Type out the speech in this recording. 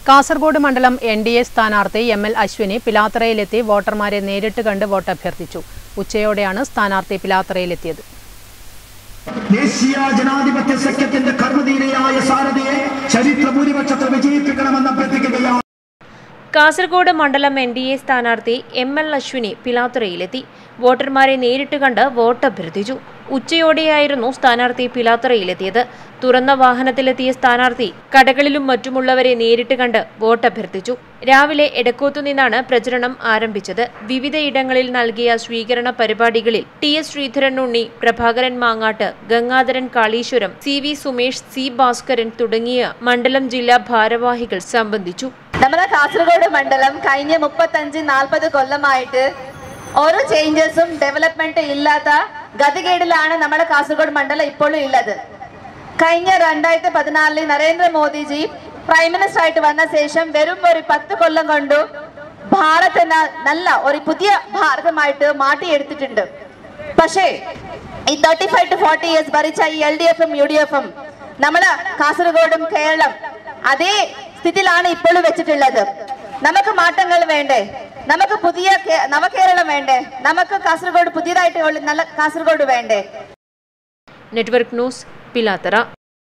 കാസർഗോഡ് മണ്ഡലം എൻഡിഎ സ്ഥാനാർത്ഥി എം.എൽ. അശ്വിനി പിലാത്തറയിലെത്തി വോട്ടർമാരെ നേരിട്ട് കണ്ട് വോട്ട് അഭ്യർത്ഥിച്ചു. ഉച്ചയോടെയാണ് സ്ഥാനാർത്ഥി പിലാത്തറയിലെത്തിയത്. ദേശീയ ജനാധിപത്യ സഖ്യത്തിന്റെ കർമ്മധീരയായ സാരഥിയെ ചരിത്ര ഭൂരിപക്ഷത്തിൽ വിജയിപ്പിക്കണമെന്ന് അഭ്യർത്ഥിക്കുകയാണ്. കാസർഗോഡ് മണ്ഡലം എൻഡിഎ സ്ഥാനാർത്ഥി എം.എൽ. അശ്വിനി പിലാത്തറയിലെത്തി വോട്ടർമാരെ നേരിട്ട് കണ്ട് വോട്ട് അഭ്യർത്ഥിച്ചു. ഉച്ചയോടെയായിരുന്നു സ്ഥാനാർത്ഥി പിലാത്തറയിലെത്തിയത്. തുറന്ന വാഹനത്തിലെത്തിയ സ്ഥാനാർത്ഥി കടകളിലും മറ്റുമുള്ളവരെ നേരിട്ട് കണ്ട് വോട്ട് അഭ്യർത്ഥിച്ചു. രാവിലെ എടക്കോത്തു നിന്നാണ് പ്രചരണം ആരംഭിച്ചത്. വിവിധയിടങ്ങളിൽ നൽകിയ സ്വീകരണ പരിപാടികളിൽ T S. Sreedharan Unni, Prabhakaran Mangad, Gangadharan Kaleeswaram, C V. Sumesh, C. Bhaskaran തുടങ്ങിയ മണ്ഡലം ജില്ലാ ഭാരവാഹികൾ സംബന്ധിച്ചു. നമ്മുടെ കാസർഗോഡ് മണ്ഡലം കഴിഞ്ഞ 35-40 കൊല്ലമായിട്ട് ഓരോ ചേഞ്ചസും ഡെവലപ്മെന്റ് ഇല്ലാത്ത ഗതികേടിലാണ് നമ്മുടെ കാസർഗോഡ് മണ്ഡലം ഇപ്പോഴും ഉള്ളത്. കഴിഞ്ഞ 2014 നരേന്ദ്രമോദിജി പ്രൈം മിനിസ്റ്റർ ആയിട്ട് വന്ന ശേഷം വെറും ഒരു 10 കൊല്ലം കൊണ്ട് ഭാരതത്തിന് നല്ല ഒരു പുതിയ ഭാരതമായിട്ട് മാറ്റിയെടുത്തിട്ടുണ്ട്. പക്ഷേ ഈ 35 to 40 years ഭരിച്ച ഈ LDFും UDFും നമ്മളെ കാസർഗോഡും കേരളം അതേ സ്ഥിതിയിലാണ് ഇപ്പോഴും വെച്ചിട്ടുള്ളത്. നമുക്ക് മാറ്റങ്ങൾ വേണ്ടേ? നമുക്ക് പുതിയ നവകേരളം വേണ്ടേ? നമുക്ക് കാസർഗോഡ് പുതിയതായിട്ട് നല്ല കാസർഗോഡ് വേണ്ടേ? Network news, Pilathara.